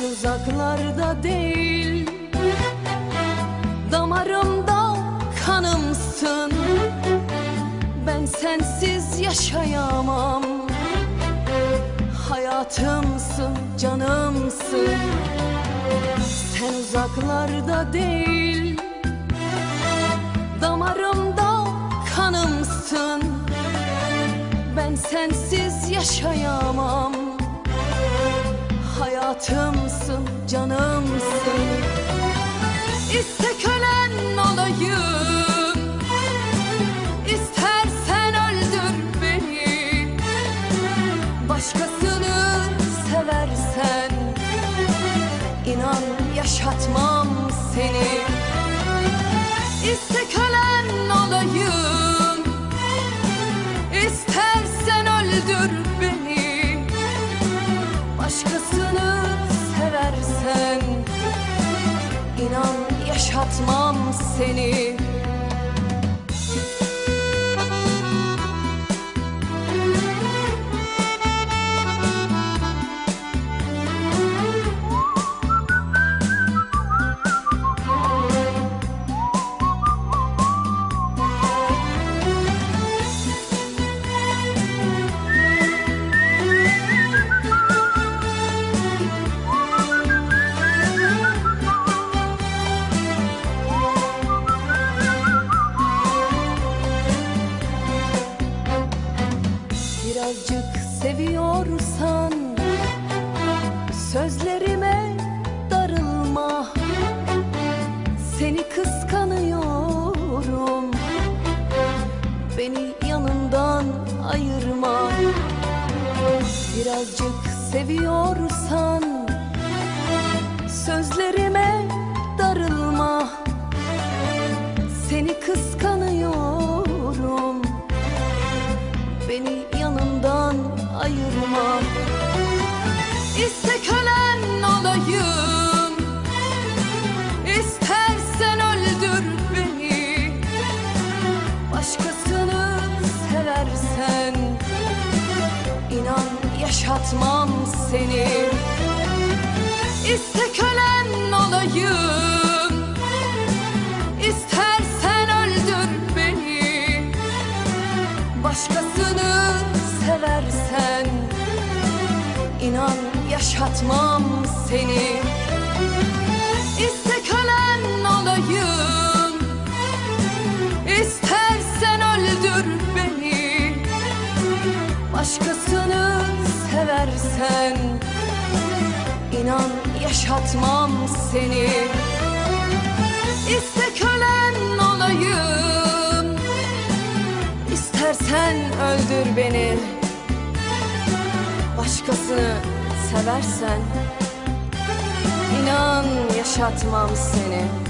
Sen uzaklarda değil, damarımda kanımsın. Ben sensiz yaşayamam. Hayatımsın, canımsın. Sen uzaklarda değil, damarımda kanımsın. Ben sensiz yaşayamam. Hayatımsın, canımsın. İste kölen olayım, İstersen öldür beni. Başkasını seversen inan yaşatmam seni. İste kölen olayım, İstersen öldür beni. Başkasını seversen inan yaşatmam seni. Birazcık seviyorsan sözlerime darılma. Seni kıskanıyorum, beni yanından ayırma. Birazcık seviyorsan sözlerime darılma. Seni kıskanıyorum, beni yanından ayırma. İste kölen olayım, İstersen öldür beni. Başkasını seversen inan yaşatmam seni. İste kölen olayım, İstersen öldür beni. Başkasını seversen inan yaşatmam seni. İste kölen olayım, İstersen öldür beni. Başkasını seversen inan yaşatmam seni. İste kölen olayım, İstersen öldür beni. Başkasını seversen inan yaşatmam seni.